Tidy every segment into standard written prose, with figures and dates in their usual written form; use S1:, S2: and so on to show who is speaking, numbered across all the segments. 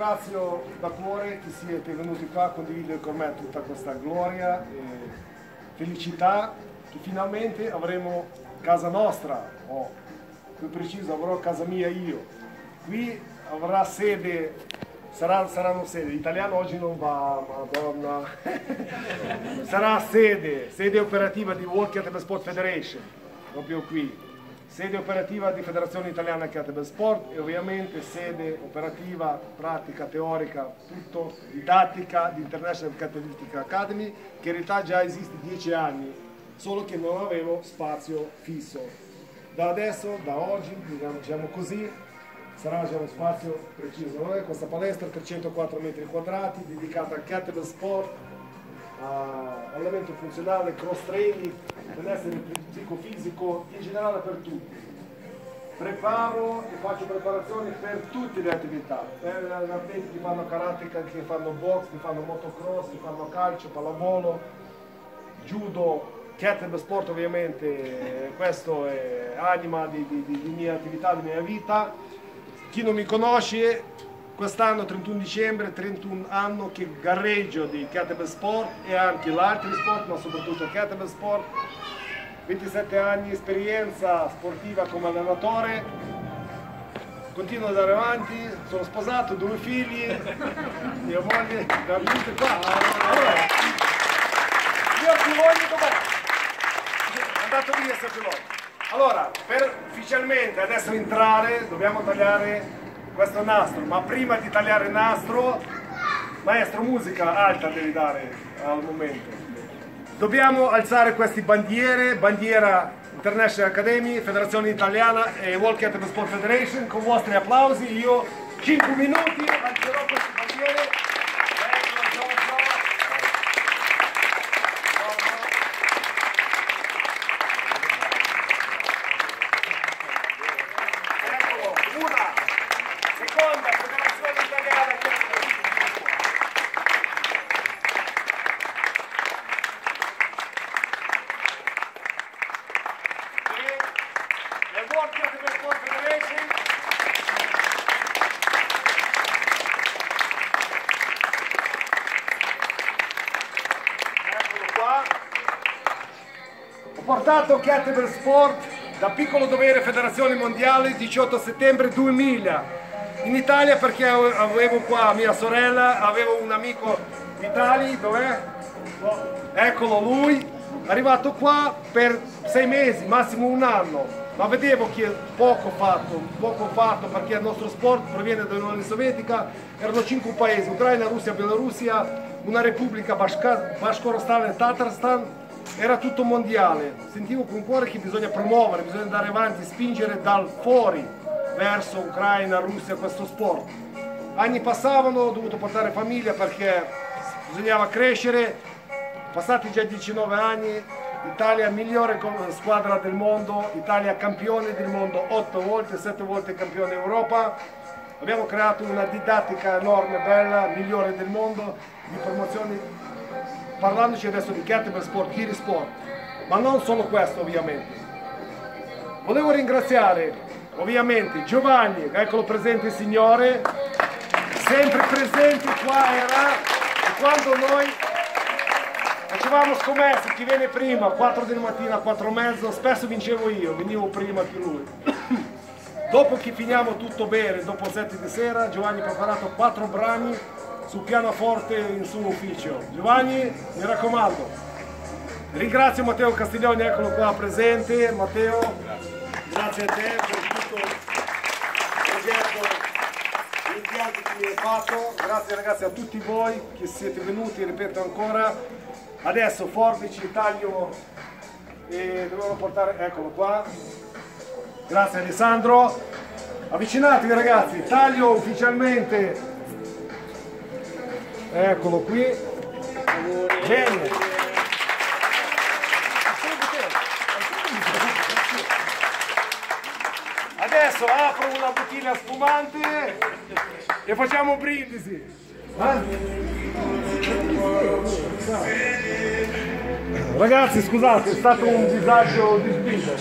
S1: ringrazio da cuore che siete venuti qua a condividere con me tutta questa gloria e felicità che finalmente avremo casa nostra, o più preciso avrò casa mia io. Qui avrà sede, saranno sede, l'italiano oggi non va, madonna, sarà sede operativa di World Kettlebell Sport Federation, proprio qui. Sede operativa di Federazione Italiana Kettlebell Sport e ovviamente sede operativa, pratica, teorica, tutto didattica di International Kettlebell Academy, che in realtà già esiste 10 anni, solo che non avevo spazio fisso. Da adesso, da oggi, diciamo così, sarà già uno spazio preciso. Questa palestra 304 metri quadrati dedicata al kettlebell sport, allenamento funzionale, cross training, benessere psicofisico, in generale per tutti. Preparo e faccio preparazioni per tutte le attività, per atleti che fanno karateka, che fanno box, che fanno motocross, che fanno calcio, pallavolo, judo, kettlebell sport ovviamente, questo è anima di mia attività, di mia vita. Chi non mi conosce, quest'anno 31 dicembre, 31 anni che gareggio di kettlebell sport e anche l'altri sport, ma soprattutto kettlebell sport. 27 anni esperienza sportiva come allenatore, continuo ad andare avanti, sono sposato, 2 figli, mia moglie, da tutte qua. Allora, io più voglio dov'è? È andato via se più voglio. Allora, per ufficialmente adesso entrare dobbiamo tagliare questo nastro, ma prima di tagliare il nastro, maestro, musica alta devi dare al momento. Dobbiamo alzare queste bandiere, bandiera International Academy, Federazione Italiana e World Kettlebell Sport Federation, con vostri applausi. Io 5 minuti alzerò queste bandiere. Eccolo, una, seconda, Federazione Italiana. World Kettlebell Sport Federation. Eccolo qua. Ho portato Kettlebell Sport da piccolo dovere Federazione Mondiale 18 settembre 2000 in Italia, perché avevo qua mia sorella, avevo un amico d'Italia, dov'è? Eccolo lui, è arrivato qua per 6 mesi, massimo 1 anno. Ma vedevo che poco fatto perché il nostro sport proviene dall'Unione Sovietica, erano 5 paesi, Ucraina, Russia, Bielorussia, una repubblica Bashkortostan e Tatarstan, era tutto mondiale. Sentivo con cuore che bisogna promuovere, bisogna andare avanti, spingere dal fuori verso Ucraina, Russia questo sport. Anni passavano, ho dovuto portare famiglia perché bisognava crescere, passati già 19 anni. Italia migliore squadra del mondo, Italia campione del mondo 8 volte, 7 volte campione d'Europa. Abbiamo creato una didattica enorme, bella, migliore del mondo, di promozioni, parlandoci adesso di kettlebell sport, Kiri Sport, ma non solo questo ovviamente. Volevo ringraziare ovviamente Giovanni, eccolo presente il signore, sempre presente qua era, e quando noi facevamo scommesse, chi viene prima, 4 del mattino, 4 e mezzo, spesso vincevo io, venivo prima che lui. Dopo che finiamo tutto bene, dopo 7 di sera, Giovanni ha preparato 4 brani sul pianoforte in suo ufficio. Giovanni, mi raccomando. Ringrazio Matteo Castiglioni, eccolo qua presente. Matteo, grazie a te per tutto il progetto, l'impianto che mi hai fatto. Grazie ragazzi a tutti voi che siete venuti, ripeto ancora. Adesso forbici, taglio e dovevo portare, eccolo qua, grazie Alessandro, avvicinatevi ragazzi, taglio ufficialmente, eccolo qui, bene. Adesso apro una bottiglia spumante e facciamo un brindisi. Ragazzi scusate, è stato un disagio di spinta.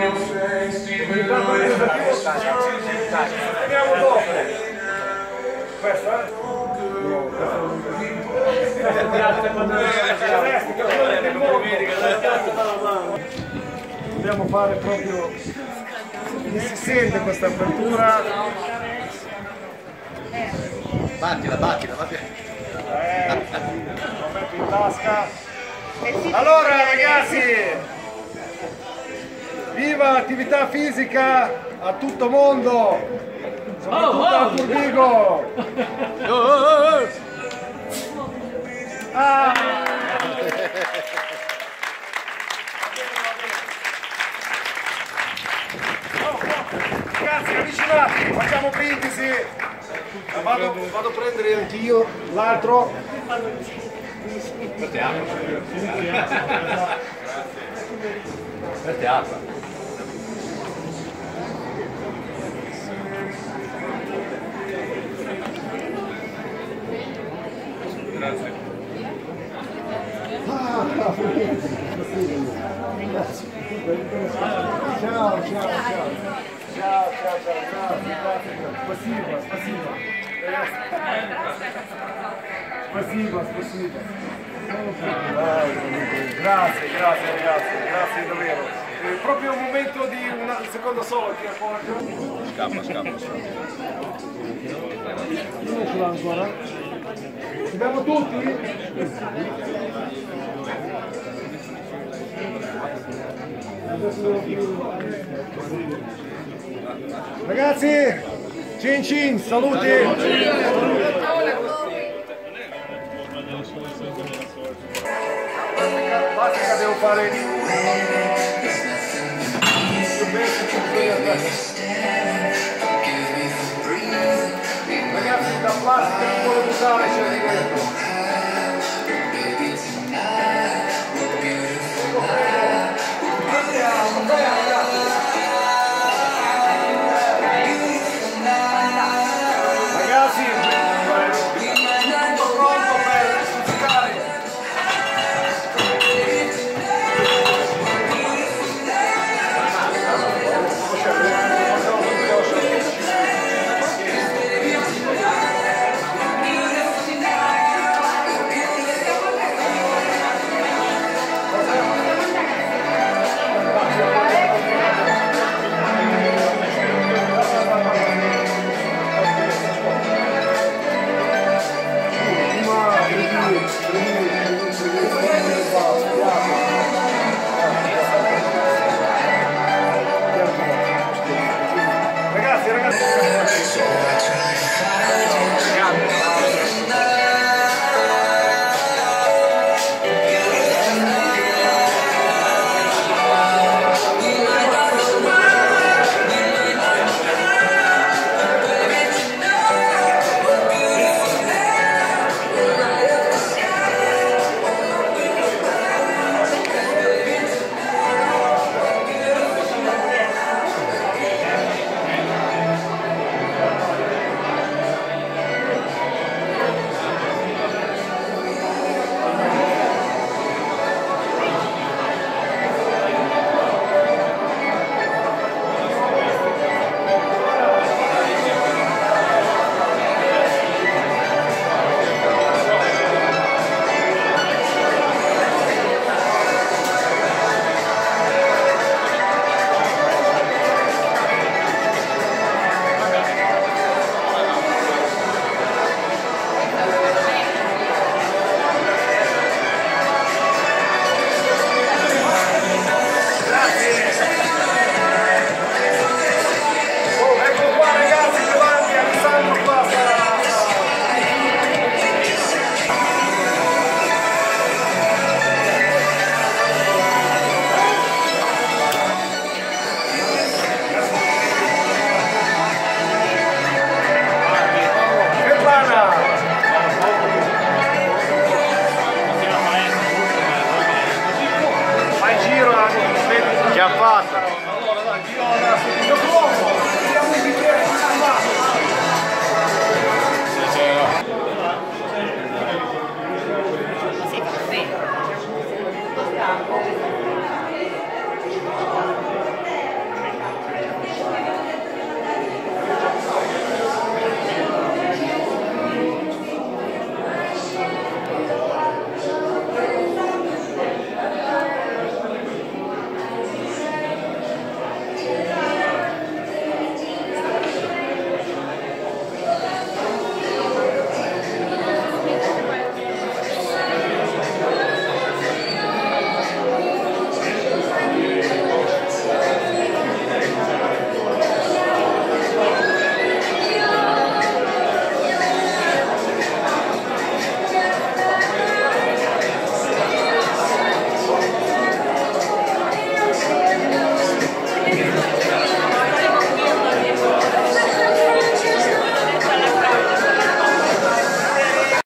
S1: Vediamo dopo. Questa? Dobbiamo fare proprio, si sente questa apertura.
S2: Battila.
S1: Lo metto in tasca. Allora ragazzi, viva l'attività fisica a tutto mondo, soprattutto a Turbigo. Ragazzi, avvicinati, facciamo brindisi. Vado a prendere anch'io l'altro.
S2: Per teatro. Grazie.
S1: Ciao. Спасибо. Grazie ragazzi, grazie davvero. È proprio un momento di un secondo solo che
S2: Scappa.
S1: Non ce l'ha ancora? Abbiamo tutti? Ragazzi, cin, saluti! Basta che devo fare ragazzi, la plastica che vuole usare c'è di dentro. Ragazzi, tutto pronto per stuzzicare.